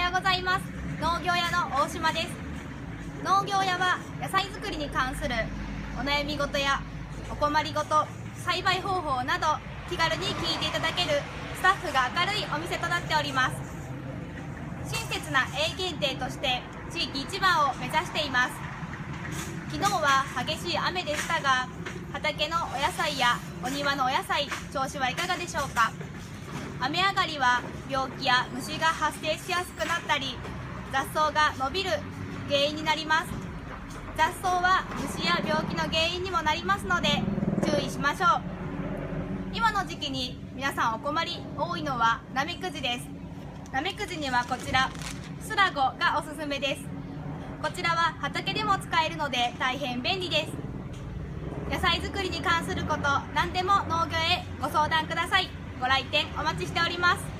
ようございます。農業屋の大島です。農業屋は野菜作りに関するお悩み事やお困りごと、栽培方法など気軽に聞いていただけるスタッフが明るいお店となっております。親切な営業店として地域一番を目指しています。昨日は激しい雨でしたが、畑のお野菜やお庭のお野菜、調子はいかがでしょうか。雨上がりは病気や虫が発生しやすくなったり、雑草が伸びる原因になります。雑草は虫や病気の原因にもなりますので注意しましょう。今の時期に皆さんお困り多いのはナメクジです。ナメクジにはこちらスラゴがおすすめです。こちらは畑でも使えるので大変便利です。野菜作りに関すること、何でも農業へご相談ください。ご来店お待ちしております。